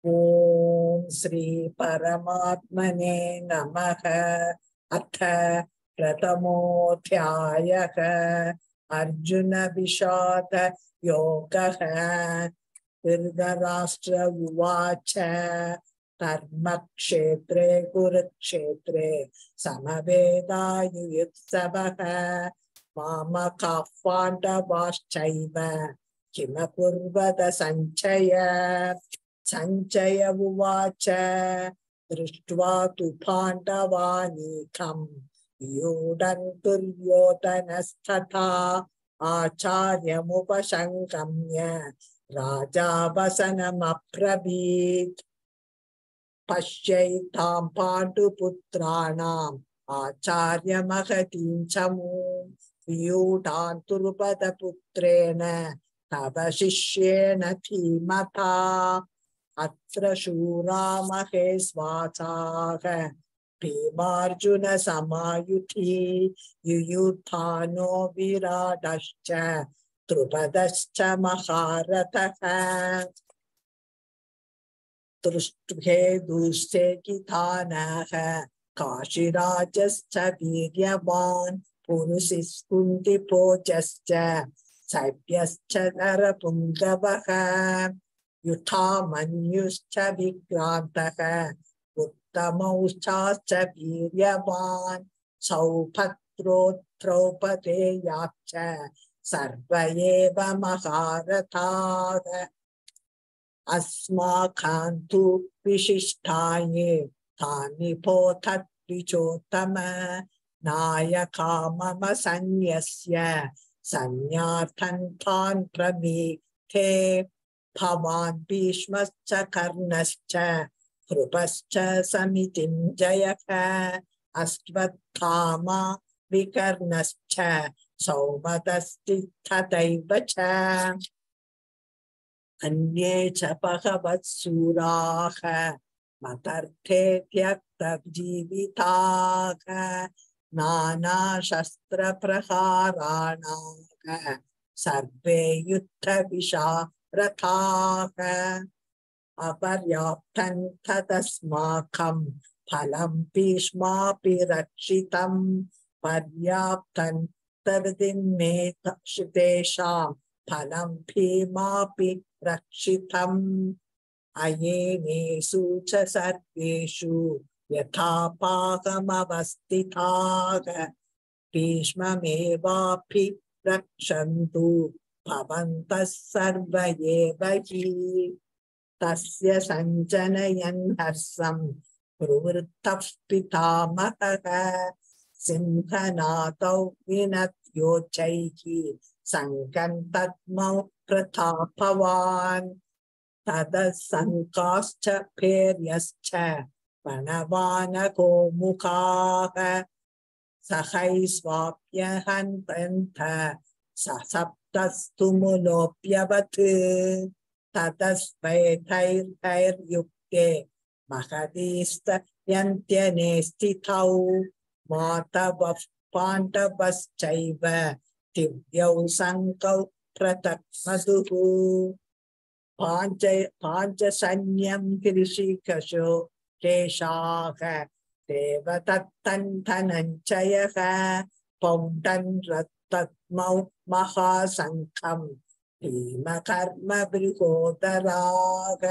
ओम श्री परमात्मने नमः। अथ प्रथमोऽध्यायः अर्जुन विषाद योगः। धृतराष्ट्र उवाच कर्मक्षेत्रे कुरुक्षेत्रे समवेदायुयुत्सवः मामकाः पाण्डवाश्चैव किमकुर्वत सञ्चय। सञ्चय उवाच दृष्ट्वा तु पाण्डवानीकम् व्यूढम् दुर्योधनस्तथा आचार्यमुपसङ्गम्य राजा वसनमब्रवीत्। पश्यैतां पाण्डुपुत्राणाम् आचार्यमहतीं चमूं व्यूढान् द्रुपदपुत्रेण तव शिष्येण धीमता। अत्र शूरा महेश्वासाः भीमार्जुनसमायुधि युयुधानो विराटश्च द्रुपदश्च महारथः। दृष्ट्वेदुश्चेकितानः काशीराजश्च वीर्यवान् पुरुषिस्कुन्तिभोजश्च शैब्यश्च नरपुङ्गवः युधामन्युश्च विक्रान्तः उत्तमौश्चाश्च वीर्यवान् सौभद्रो द्रौपदेयाश्च सर्व एव महारथाः। अस्माकं तु विशिष्टाये तानि बोधद्विजोत्तम नायका मम सन्न्यस्य संज्ञार्थं तान् प्रमीथे। भवान् भीष्मश्च कर्णश्च कृपश्च समितिञ्जयः अश्वत्थामा विकर्णश्च सौमदस्तिष्ठतैव च अन्ये च बहवत्सूराः मदर्थे त्यक्तजीविताः नानाशस्त्रप्रहाराणाः सर्वे युद्धविशारथाः। अपर्याप्तं तदस्माकं फलं भीष्मापि रक्षितं पर्याप्तं तदिमे तेषां फलं भीमापि रक्षितम्। अयेनेषु च सर्वेषु यथा पाकमवस्थिताः भीष्ममेवाभिरक्षन्तु भवन्तः सर्व एव हि। तस्य सञ्जनयन् हर्षं प्रवृत्तः पितामहः सिंहनादौ विनद्योच्चैः सङ्कन्तद्मौ प्रतापवान्। ततः शङ्काश्च भैर्यश्च प्रणवानकोमुखाः सहैष्वाप्यहन्त ससप्तस्तु मुलोऽप्यवत्। ततः स्फैर्युक्ते महतीस्तयन्त्यने स्थितौ मातवः पाण्डवश्चैव दिव्यौ शङ्कौ पृथक् पाञ्चसैन्यं ऋषिकशो केशाः देवदत्तं धनञ्जयः पौण्डं रत्तद्मौ महाशङ्खं भीमकर्मबृहोदराः।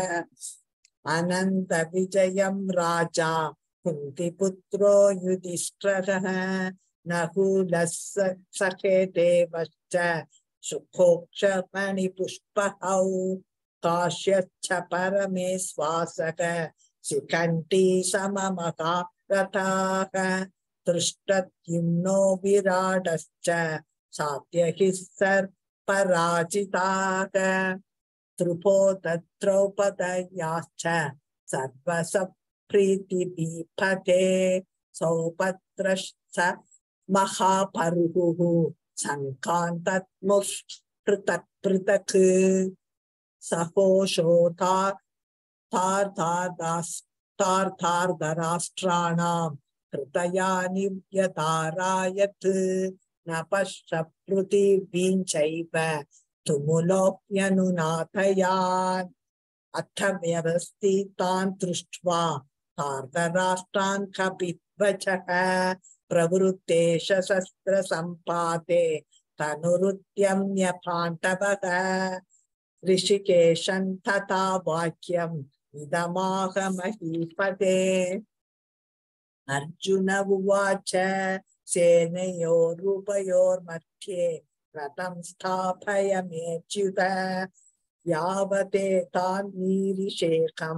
अनन्तविजयं राजा कुन्तिपुत्रो युधिष्ठिरः नकुलः सखेदेवश्च सुखोक्षमणिपुष्पहौ काश्यश्च परमेश्वासः शिखण्डी सममहारथाः धृष्टद्युम्नो विराटश्च सात्यकिः सर्पराजिताः द्रुपदद्रौपदयाश्च सर्वसप्रीतिविभते सौभद्रश्च महापरुः सङ्कान्तद्मुः पृथक् पृथक् सहोषोधार्धार्धराष्ट्राणां हृदयानि व्यधारायत् न पश्य पृथिवीं चैव तुमुलोऽप्यनुनाथयान्। अथ व्यवस्थितान् दृष्ट्वा धार्तराष्ट्रान् कपिध्वजः प्रवृत्तेश शस्त्रसम्पाते तनुरुद्यम्य पाण्डवः ऋषिकेशं तथा वाक्यम् इदमाह महीपते अर्जुन उवाच सेनयोरुभयोर्मध्ये रथं स्थापयाम्यच्युत यावदेतान्नीरिषेकं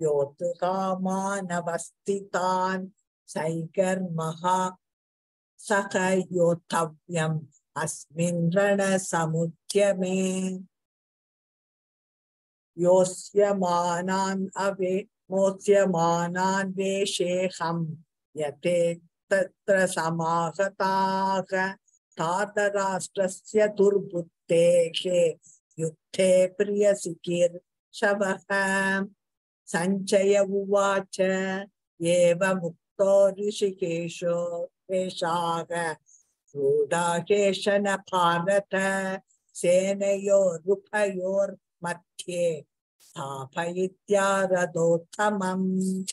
योद्धुकामानवस्थितान् सैकर्महा सह योद्धव्यम् अस्मिन् रणसमुद्यमे मोच्यमानान् वेशेऽहं यते तत्र समाहताः धार्तराष्ट्रस्य दुर्बुद्धेः युद्धे प्रियचिकीर्षवः सञ्जय उवाच एवमुक्तो ऋषिकेशो वेशाः क्रोधाकेशन भारत सेनयोरुभयोर्मध्ये स्थापयित्या रथोत्तमम्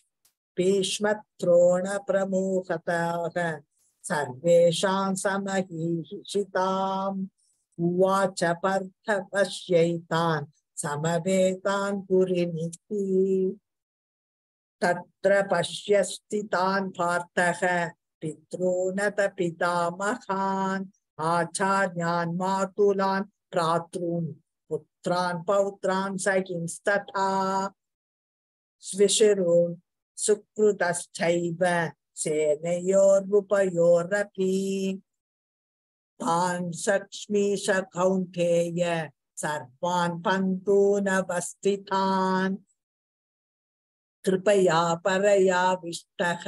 भीष्मद्रोणप्रमुखतः सर्वेषां समहीशिताम् उवाच पार्थ पश्यैतान् समवेतान् पुरीनिति तत्र पश्य स्थितान् पार्थः पितॄनथ पितामहान् आचार्यान् मातुलान् भ्रातॄन् पुत्रान् पौत्रान् सखींस्तथा स्विशिरून् सुकृतश्चैव सेनयोरुभयोरपि तान् सक्ष्मीश कौन्तेय सर्वान् पन्तूनवस्थितान् कृपया परयाविष्टः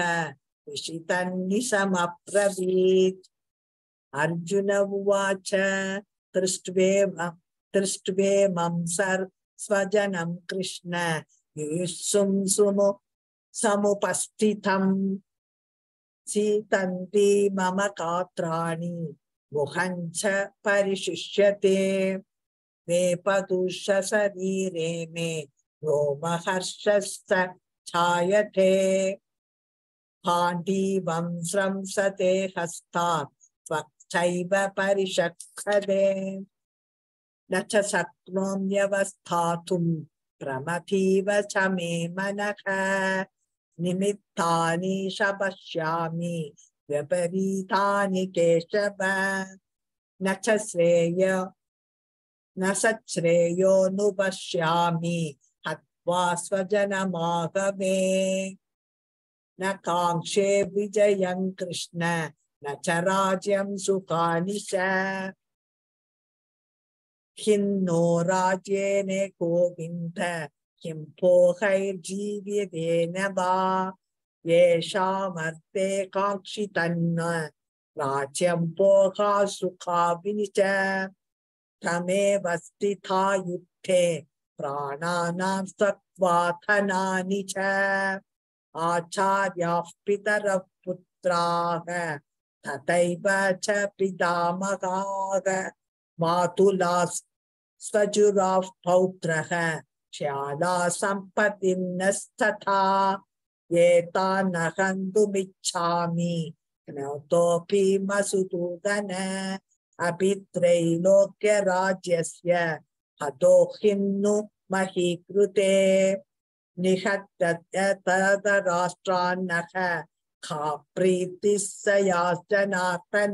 विषितन्निशमब्रवीत् अर्जुन उवाच दृष्ट्वेमं स्वजनं कृष्ण युयुत्सुं समुपस्थितं सीतन्ति मम गात्राणि मुहञ्च परिशुष्यते वेपतुष शरीरे मे रोमहर्षश्च छायते पाण्डीवं स्रंसते हस्तात् त्वच्चैव परिषक्षते न च शक्नोम्यवस्थातुं प्रमथीव च मे मनः निमित्तानि पश्यामि विपरीतानि केशव न सच्छ्रेयोऽनुपश्यामि हत्वा स्वजनमाहवे न काङ्क्षे विजयं कृष्ण न च राज्यं सुखानि च किन्नो राज्येन गोविन्द किं भोगैर्जीव्यतेन वा येषामर्थे काङ्क्षितन्न राज्यं भोगा सुखानि च तमेव स्थिता युद्धे प्राणानां त्यक्त्वा धनानि च आचार्याः पितरः पुत्राः तथैव च पितामहाः मातुलाः स्वजुराः पौत्रः श्याला सम्पत्तिनस्तथा एतान् हन्तुमिच्छामि ज्ञातोऽपि मधुसूदन अपि त्रैलोक्यराज्यस्य हतो किन्नु महीकृते निहत्य तदराष्ट्रान्नः का प्रीतिः स याचनार्पण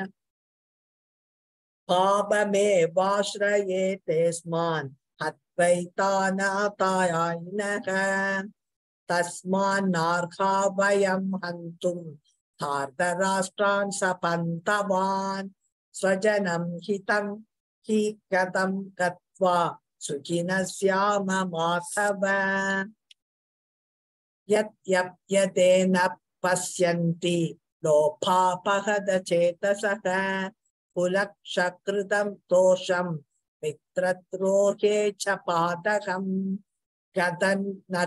पापमेवाश्रयेतेऽस्मान् हत्वैतानातायायिनः तस्मान्नार्हा वयं हन्तुं धार्तराष्ट्रान् सपन्तवान् स्वजनं हितं हि गतं गत्वा सुखिनः स्याम माधव यद्यप्यते न पश्यन्ति लोभापहतचेतसः कुलक्षकृतं दोषं मित्रद्रोहे च पातकम् गतं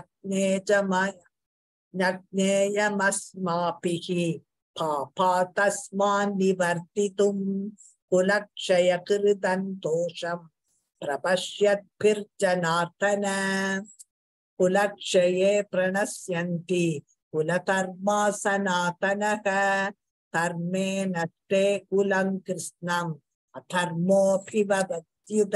नज्ञेयमस्माभिः पापात् तस्मान् निवर्तितुं कुलक्षयकृतं दोषं प्रपश्यद्भिर्जनार्दन कुलक्षये प्रणश्यन्ति कुलधर्मा सनातनः धर्मे नष्टे कुलं कृष्णम् अधर्मोऽभिवदत्युत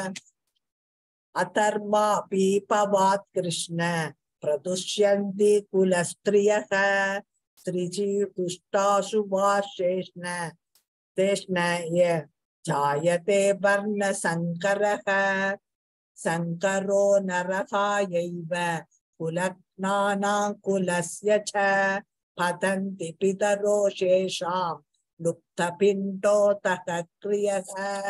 अधर्मापीपवात् कृष्ण प्रदुष्यन्ति कुलस्त्रियः स्त्रीजीतुष्टासु वा शेष्ण य जायते वर्णसङ्करः सङ्करो नरकायैव कुलज्ञानां कुलस्य च पतन्ति पितरो शेषां लुप्तपिण्डोतः क्रियः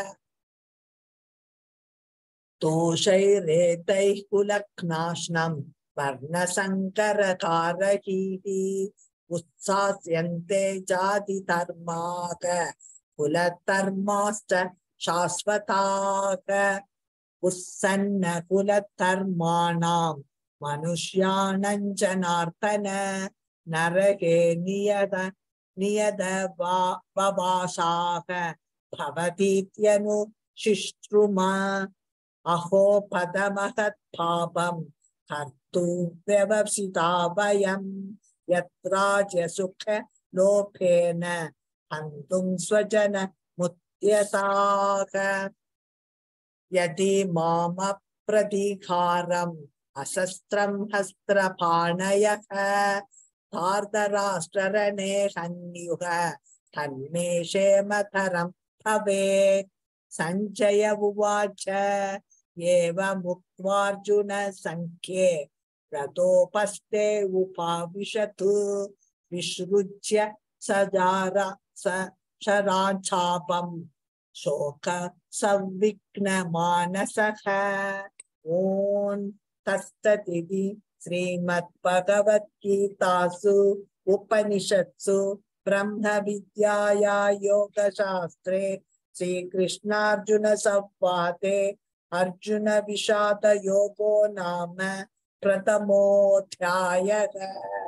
दोषैरेतैः कुलघ्नाश्नं वर्णसङ्करकारैः उत्सास्यन्ते जातिधर्माः कुलधर्माश्च शाश्वताः उत्सन्न कुलधर्माणां मनुष्याणां जनार्दन नरके नियतवासाः भवतीत्यनुशिष्टुमा अहो पदमहत् पापं कर्तुं वयं यत्राज्यसुख लोभेन हन्तुं स्वजन मुद्यताः यदि मामप्रतीकारम् अशस्त्रं हस्त्रपाणयः धार्तराष्ट्ररणे हन्युः तन्मे क्षेमतरं भवेत् सञ्जय उवाच एवमुक्त्वार्जुन संख्ये रथोपस्थे उपाविशतु विसृज्य शराचापं शोक संविघ्न मानसः ओम तत्सदिति श्रीमद्भगवद्गीतासु उपनिषत्सु ब्रह्म विद्याया योगशास्त्रे श्रीकृष्णार्जुन संवादे अर्जुन विषाद योगो नाम प्रथमोऽध्यायः।